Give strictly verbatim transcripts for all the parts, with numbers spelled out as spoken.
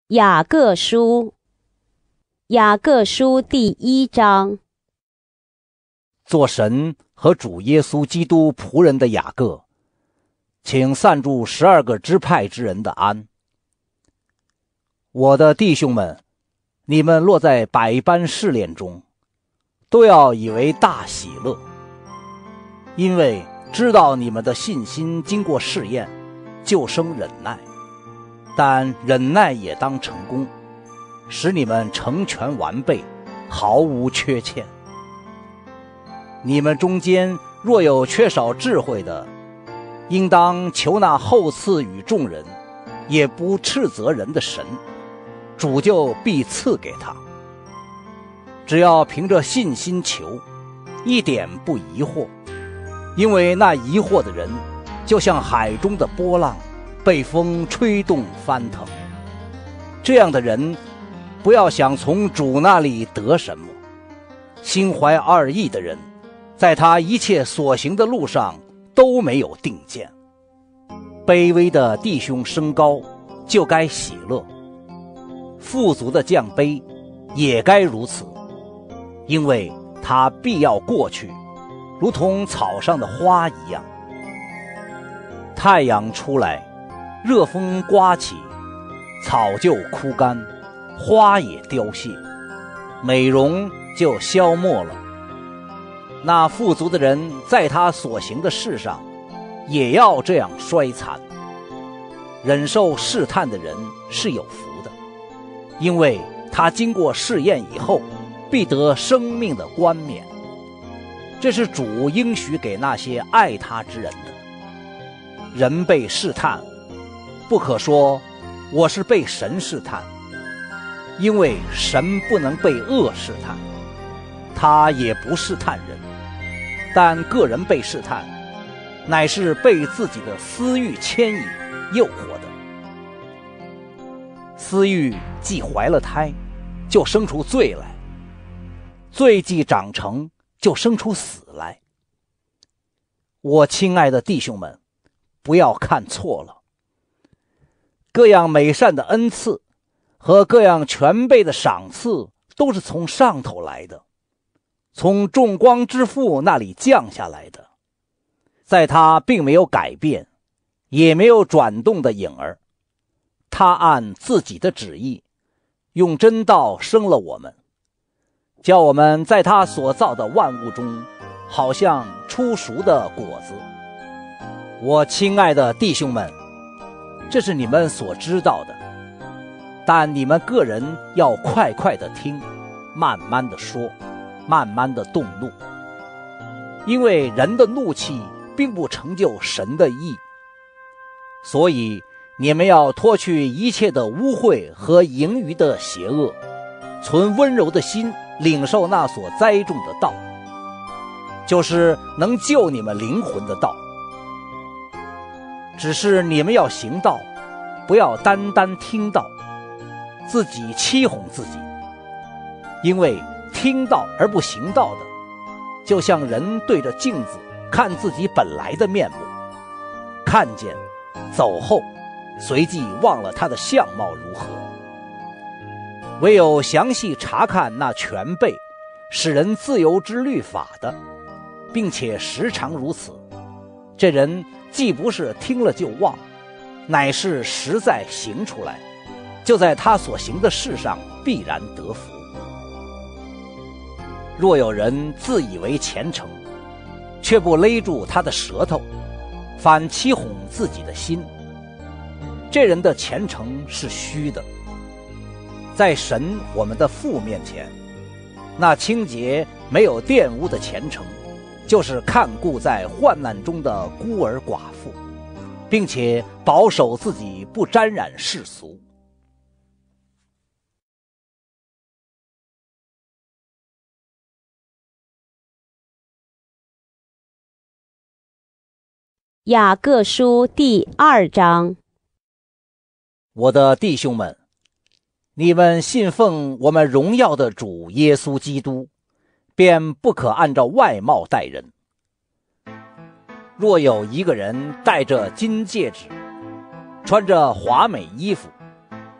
雅各书，雅各书第一章。 做神和主耶稣基督仆人的雅各，请散祝十二个支派之人的安。我的弟兄们，你们落在百般试炼中，都要以为大喜乐，因为知道你们的信心经过试验，就生忍耐。但忍耐也当成功，使你们成全完备，毫无缺欠。你们中间若有缺少智慧的，应当求那厚赐与众人，也不斥责人的神，主就必赐给他。只要凭着信心求，一点不疑惑，因为那疑惑的人，就像海中的波浪，被风吹动翻腾。这样的人，不要想从主那里得什么。心怀二意的人，在他一切所行的路上都没有定见。卑微的弟兄升高，就该喜乐；富足的降卑，也该如此，因为他必要过去，如同草上的花一样。太阳出来，热风刮起，草就枯干，花也凋谢，美容就消没了。那富足的人在他所行的事上也要这样衰残。忍受试探的人是有福的，因为他经过试验以后，必得生命的冠冕。这是主应许给那些爱他之人的。人被试探，不可说我是被神试探，因为神不能被恶试探，他也不试探人。但个人被试探，乃是被自己的私欲牵引诱惑的。私欲既怀了胎，就生出罪来；罪既长成，就生出死来。我亲爱的弟兄们，不要看错了。各样美善的恩赐和各样全备的赏赐，都是从上头来的，从众光之父那里降下来的。在他并没有改变，也没有转动的影儿。他按自己的旨意，用真道生了我们，叫我们在他所造的万物中，好像初熟的果子。我亲爱的弟兄们，这是你们所知道的，但你们个人要快快的听，慢慢的说，慢慢的动怒，因为人的怒气并不成就神的义。所以你们要脱去一切的污秽和盈余的邪恶，存温柔的心，领受那所栽种的道，就是能救你们灵魂的道。只是你们要行道，不要单单听道，自己欺哄自己。因为听道而不行道的，就像人对着镜子看自己本来的面目，看见走后，随即忘了他的相貌如何。唯有详细查看那全备使人自由之律法的，并且时常如此，这人既不是听了就忘，乃是实在行出来，就在他所行的事上必然得福。若有人自以为虔诚，却不勒住他的舌头，反欺哄自己的心，这人的虔诚是虚的。在神我们的父面前，那清洁没有玷污的虔诚，就是看顾在患难中的孤儿寡妇，并且保守自己不沾染世俗。 雅各书第二章。 我的弟兄们，你们信奉我们荣耀的主耶稣基督，便不可按照外貌待人。若有一个人戴着金戒指，穿着华美衣服，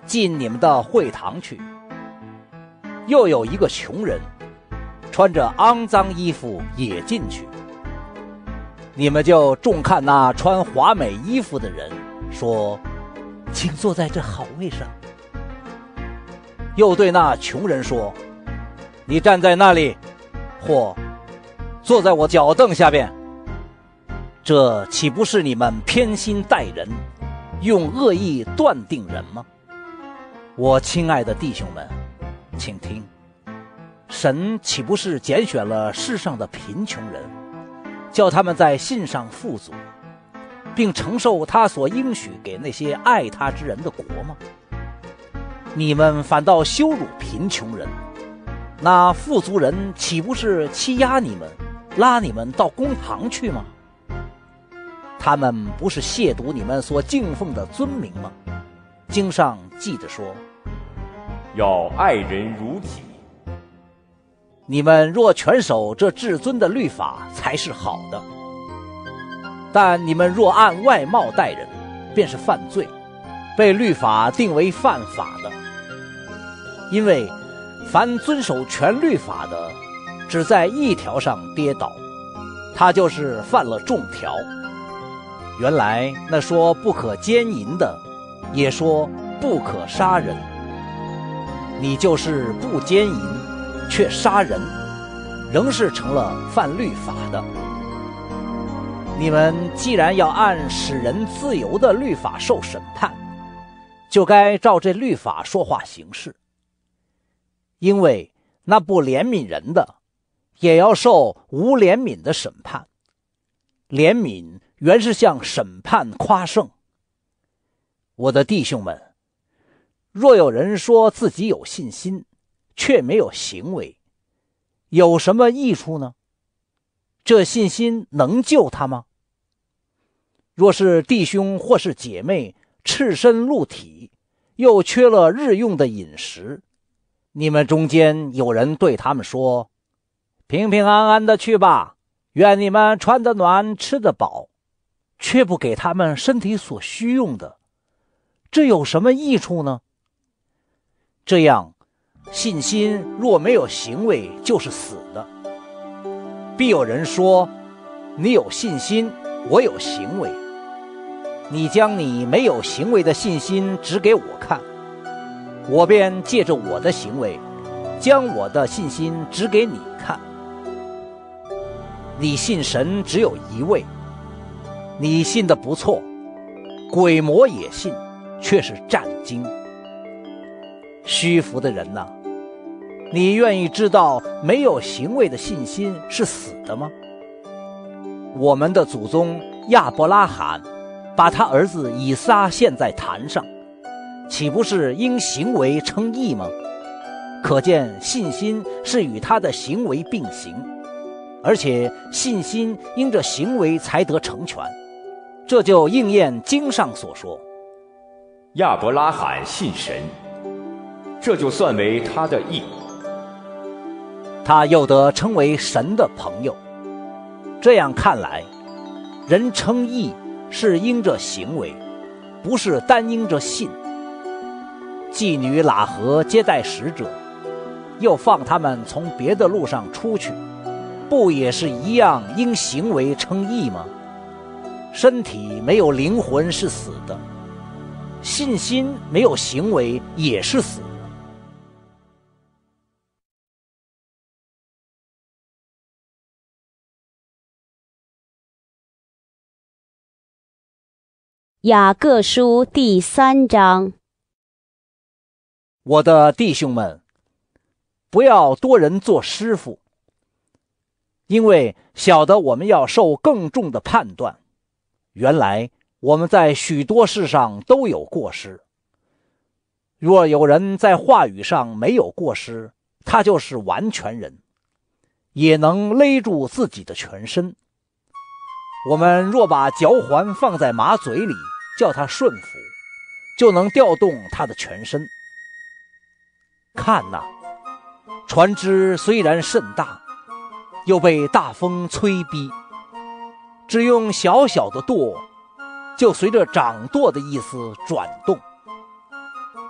进你们的会堂去。又有一个穷人，穿着肮脏衣服也进去。你们就重看那穿华美衣服的人，说：请坐在这好位上。又对那穷人说：你站在那里，或坐在我脚凳下边。这岂不是你们偏心待人，用恶意断定人吗？我亲爱的弟兄们，请听，神岂不是拣选了世上的贫穷人，叫他们在信上富足，并承受他所应许给那些爱他之人的国吗？你们反倒羞辱贫穷人，那富足人岂不是欺压你们，拉你们到公堂去吗？他们不是亵渎你们所敬奉的尊名吗？经上记着说： 要爱人如己。 你们若全守这至尊的律法，才是好的。但你们若按外貌待人，便是犯罪，被律法定为犯法的。因为凡遵守全律法的，只在一条上跌倒，他就是犯了众条。原来那说不可奸淫的，也说不可杀人。你就是不奸淫，却杀人，仍是成了犯律法的。你们既然要按使人自由的律法受审判，就该照这律法说话行事。因为那不怜悯人的，也要受无怜悯的审判。怜悯原是向审判夸胜。我的弟兄们，若有人说自己有信心，却没有行为，有什么益处呢？这信心能救他吗？若是弟兄或是姐妹赤身露体，又缺了日用的饮食，你们中间有人对他们说：平平安安的去吧，愿你们穿得暖，吃得饱，却不给他们身体所需用的，这有什么益处呢？这样，信心若没有行为，就是死的。必有人说：你有信心，我有行为。你将你没有行为的信心指给我看，我便借着我的行为，将我的信心指给你看。你信神只有一位，你信得不错，鬼魔也信，却是战惊。虚浮的人哪，你愿意知道没有行为的信心是死的吗？我们的祖宗亚伯拉罕把他儿子以撒献在坛上，岂不是因行为称义吗？可见信心是与他的行为并行，而且信心因着行为才得成全。这就应验经上所说： 亚伯拉罕信神，这就算为他的义。 他又得称为神的朋友。这样看来，人称义是因着行为，不是单因着信。妓女喇合接待使者，又放他们从别的路上出去，不也是一样因行为称义吗？身体没有灵魂是死的，信心没有行为也是死的。 雅各书第三章。 我的弟兄们，不要多人做师傅，因为晓得我们要受更重的判断。原来我们在许多事上都有过失。若有人在话语上没有过失，他就是完全人，也能勒住自己的全身。我们若把嚼环放在马嘴里，叫它顺服，就能调动它的全身。看哪，船只虽然甚大，又被大风催逼，只用小小的舵，就随着掌舵的意思转动。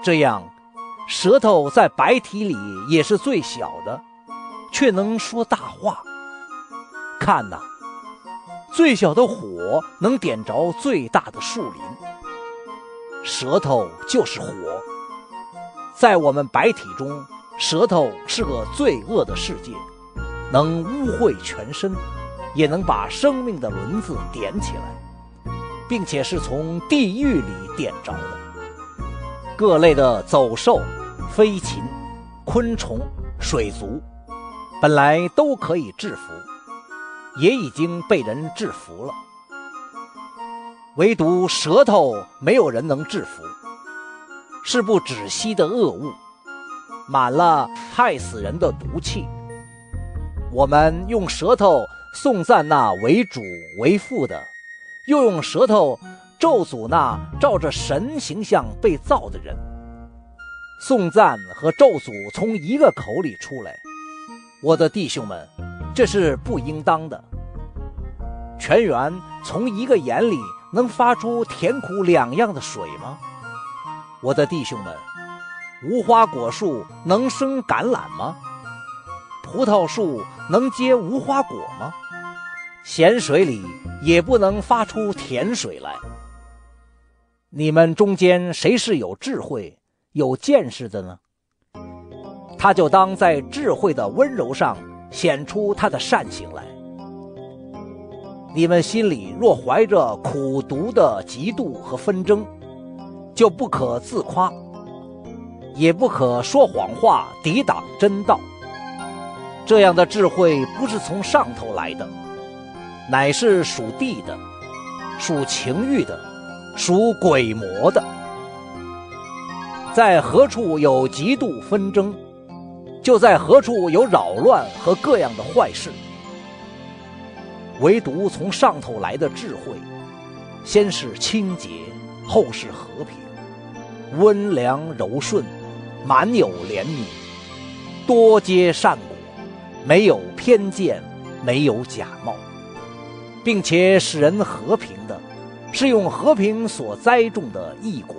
这样，舌头在白体里也是最小的，却能说大话。看哪，最小的火能点着最大的树林。舌头就是火，在我们白体中，舌头是个罪恶的世界，能污秽全身，也能把生命的轮子点起来，并且是从地狱里点着的。各类的走兽、飞禽、昆虫、水族，本来都可以制服，也已经被人制服了，唯独舌头没有人能制服，是不止息的恶物，满了害死人的毒气。我们用舌头颂赞那为主为父的，又用舌头咒诅那照着神形象被造的人。颂赞和咒诅从一个口里出来，我的弟兄们，这是不应当的。泉源从一个眼里能发出甜苦两样的水吗？我的弟兄们，无花果树能生橄榄吗？葡萄树能结无花果吗？咸水里也不能发出甜水来。你们中间谁是有智慧、有见识的呢？他就当在智慧的温柔上显出他的善行来。你们心里若怀着苦毒的嫉妒和纷争，就不可自夸，也不可说谎话抵挡真道。这样的智慧不是从上头来的，乃是属地的，属情欲的，属鬼魔的。在何处有嫉妒纷争，就在何处有扰乱和各样的坏事。唯独从上头来的智慧，先是清洁，后是和平，温良柔顺，满有怜悯，多结善果，没有偏见，没有假冒，并且使人和平的，是用和平所栽种的义果。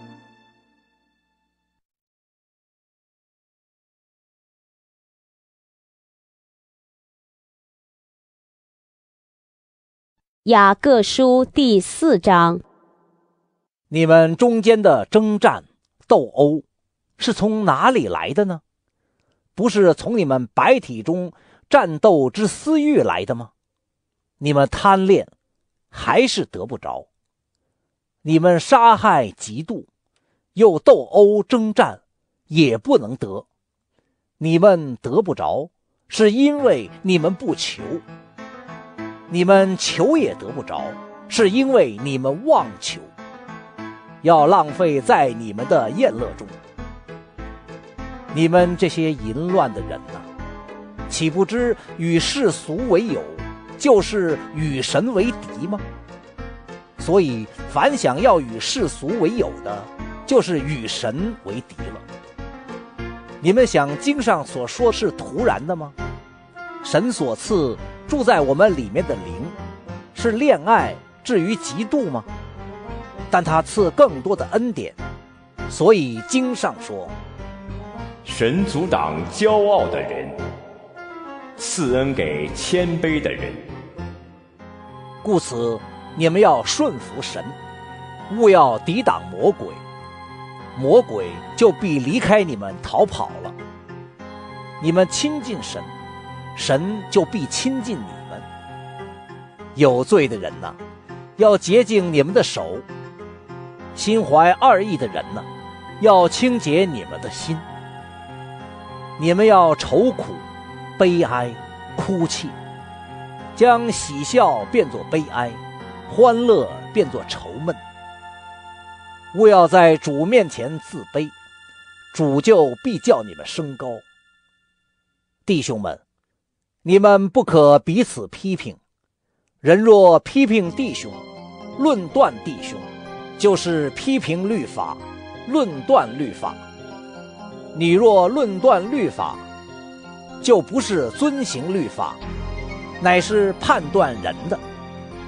雅各书第四章。 你们中间的征战、斗殴，是从哪里来的呢？不是从你们白体中战斗之私欲来的吗？你们贪恋，还是得不着；你们杀害、嫉妒，又斗殴征战，也不能得。你们得不着，是因为你们不求；你们求也得不着，是因为你们妄求，要浪费在你们的宴乐中。你们这些淫乱的人哪，岂不知与世俗为友，就是与神为敌吗？所以凡想要与世俗为友的，就是与神为敌了。你们想经上所说是徒然的吗？神所赐住在我们里面的灵，是恋爱至于嫉妒吗？但他赐更多的恩典，所以经上说， 神阻挡骄傲的人，赐恩给谦卑的人。 故此你们要顺服神，勿要抵挡魔鬼，魔鬼就必离开你们逃跑了。你们亲近神，神就必亲近你们。有罪的人哪，要洁净你们的手；心怀二意的人哪，要清洁你们的心。你们要愁苦、悲哀、哭泣，将喜笑变作悲哀，欢乐变作愁闷。勿要在主面前自卑，主就必叫你们升高。弟兄们，你们不可彼此批评。人若批评弟兄，论断弟兄，就是批评律法，论断律法。你若论断律法，就不是遵行律法，乃是判断人的。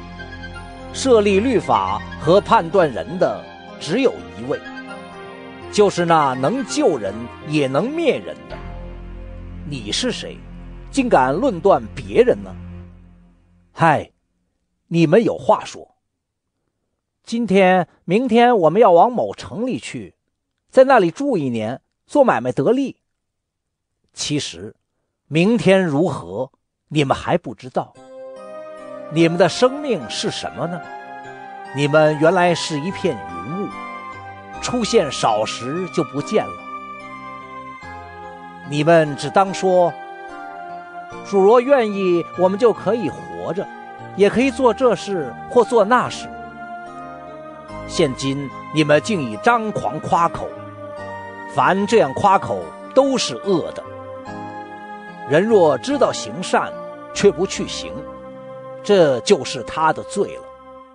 设立律法和判断人的只有一位， 就是那能救人也能灭人的。你是谁，竟敢论断别人呢？嗨，你们有话说。今天、明天我们要往某城里去，在那里住一年，做买卖得利。其实，明天如何，你们还不知道。你们的生命是什么呢？你们原来是一片云雾，出现少时就不见了。你们只当说，主若愿意，我们就可以活着，也可以做这事或做那事。现今你们竟以张狂夸口，凡这样夸口都是恶的。人若知道行善，却不去行，这就是他的罪了。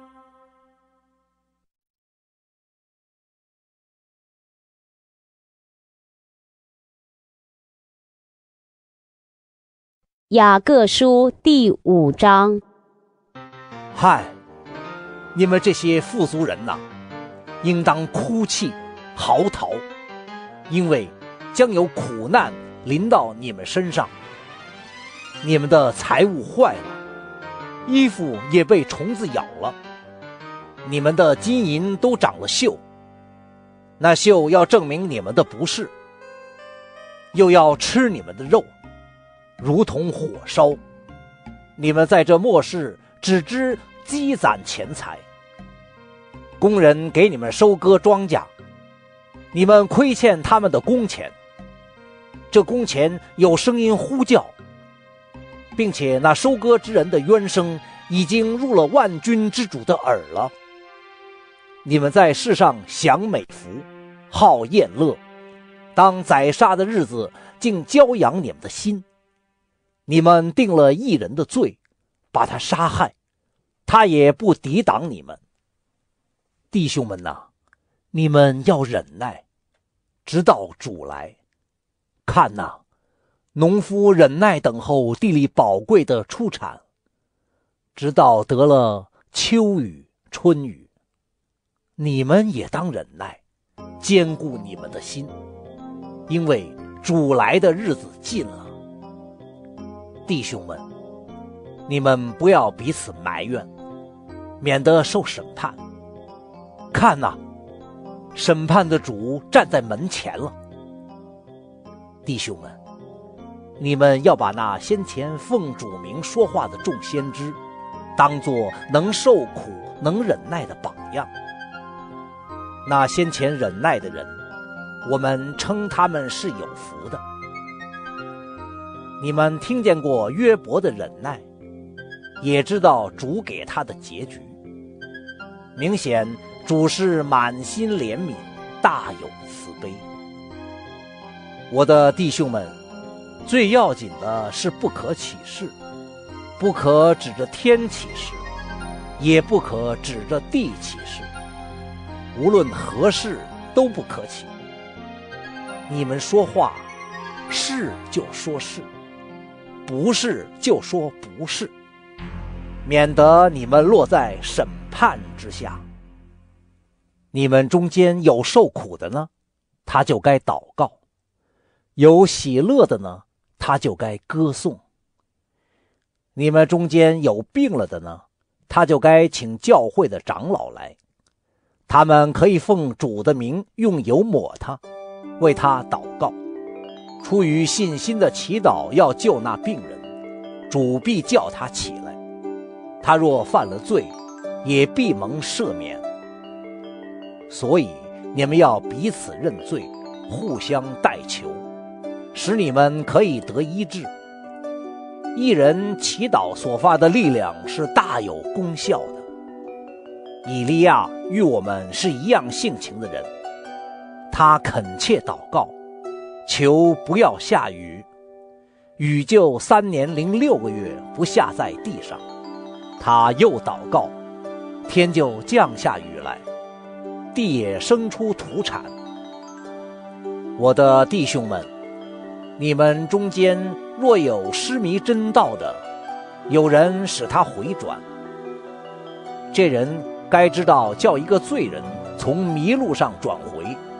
雅各书第五章。 嗨，你们这些富足人呐，应当哭泣嚎啕，因为将有苦难临到你们身上。你们的财物坏了，衣服也被虫子咬了，你们的金银都长了锈，那锈要证明你们的不是，又要吃你们的肉，如同火烧。你们在这末世只知积攒钱财，工人给你们收割庄稼，你们亏欠他们的工钱。这工钱有声音呼叫，并且那收割之人的冤声已经入了万军之主的耳了。你们在世上享美福，好宴乐，当宰杀的日子竟骄养你们的心。你们定了义人的罪，把他杀害，他也不抵挡你们。弟兄们哪，你们要忍耐，直到主来。看哪，农夫忍耐等候地里宝贵的出产，直到得了秋雨春雨。你们也当忍耐，坚固你们的心，因为主来的日子近了。弟兄们，你们不要彼此埋怨，免得受审判。看哪，审判的主站在门前了。弟兄们，你们要把那先前奉主名说话的众先知，当作能受苦能忍耐的榜样。那先前忍耐的人，我们称他们是有福的。你们听见过约伯的忍耐，也知道主给他的结局。明显主是满心怜悯，大有慈悲。我的弟兄们，最要紧的是不可起誓，不可指着天起誓，也不可指着地起誓，无论何事都不可起。你们说话，是就说是，不是就说不是，免得你们落在审判之下。你们中间有受苦的呢，他就该祷告；有喜乐的呢，他就该歌颂。你们中间有病了的呢，他就该请教会的长老来，他们可以奉主的名用油抹他，为他祷告。出于信心的祈祷要救那病人，主必叫他起来。他若犯了罪，也必蒙赦免。所以你们要彼此认罪，互相代求，使你们可以得医治。一人祈祷所发的力量是大有功效的。以利亚与我们是一样性情的人，他恳切祷告，求不要下雨，雨就三年零六个月不下在地上。他又祷告，天就降下雨来，地也生出土产。我的弟兄们，你们中间若有失迷真道的，有人使他回转，这人该知道叫一个罪人从迷路上转回，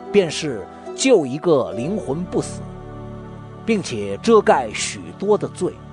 便是救一个灵魂不死，并且遮盖许多的罪。